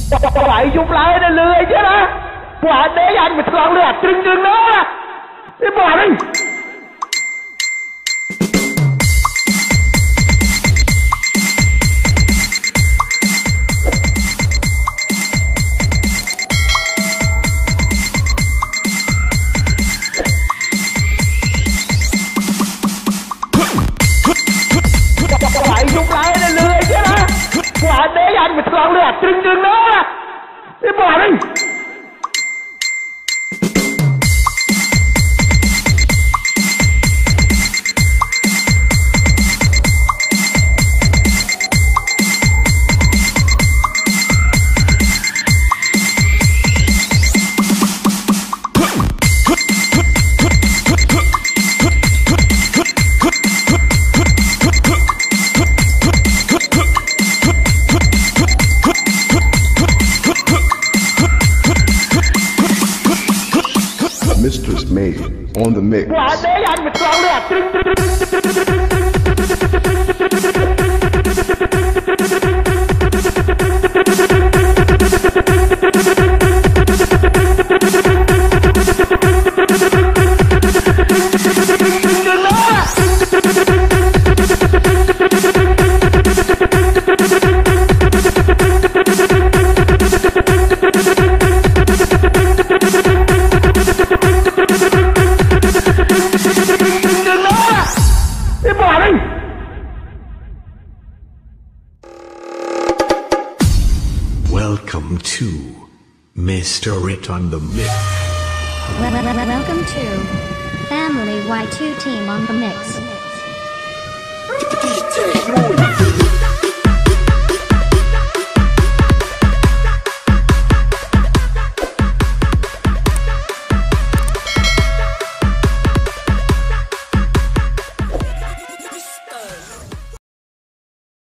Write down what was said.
Lại dùng lại để lừa chứ đó. Quả đế anh mà thằng lừa trừng trừng đó. Đi bỏ đi. Lại dùng lại để lừa chứ đó. Quả đế anh mà thằng lừa trừng trừng đó. Đi bỏ đi. Mistress May on the mix. Quả đế anh mà thằng lừa trừng trừng. Welcome to Mr. Rit on the Mix. Welcome to Family Y2 Team on the Mix.